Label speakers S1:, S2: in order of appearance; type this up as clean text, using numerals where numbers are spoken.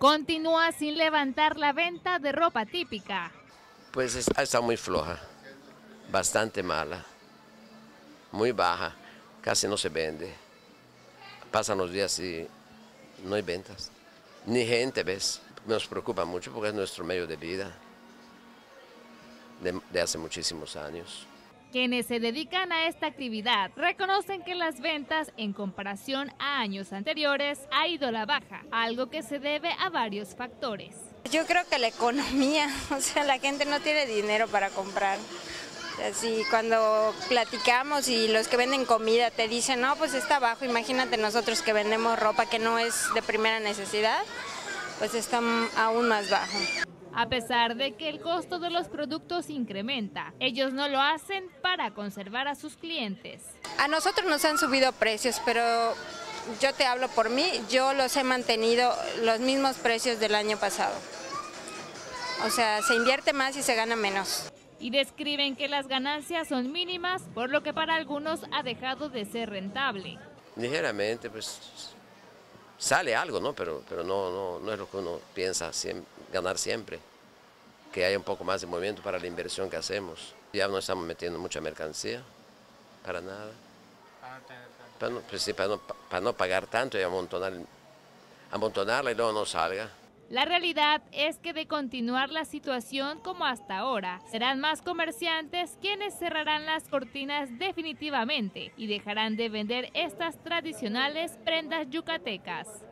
S1: Continúa sin levantar la venta de ropa típica.
S2: Pues está muy floja, bastante mala, muy baja, casi no se vende. Pasan los días y no hay ventas, ni gente, ¿ves? Nos preocupa mucho porque es nuestro medio de vida de hace muchísimos años.
S1: Quienes se dedican a esta actividad reconocen que las ventas en comparación a años anteriores ha ido a la baja, algo que se debe a varios factores.
S3: Yo creo que la economía, o sea, la gente no tiene dinero para comprar. Así cuando platicamos y los que venden comida te dicen, no, pues está bajo, imagínate nosotros que vendemos ropa que no es de primera necesidad, pues está aún más bajo.
S1: A pesar de que el costo de los productos incrementa, ellos no lo hacen para conservar a sus clientes.
S3: A nosotros nos han subido precios, pero yo te hablo por mí, yo los he mantenido los mismos precios del año pasado. O sea, se invierte más y se gana menos.
S1: Y describen que las ganancias son mínimas, por lo que para algunos ha dejado de ser rentable.
S2: Ligeramente, pues sale algo, ¿no? Pero no es lo que uno piensa ganar siempre. Que haya un poco más de movimiento para la inversión que hacemos. Ya no estamos metiendo mucha mercancía, para nada. Para no pagar tanto y amontonarla y luego no salga.
S1: La realidad es que de continuar la situación como hasta ahora, serán más comerciantes quienes cerrarán las cortinas definitivamente y dejarán de vender estas tradicionales prendas yucatecas.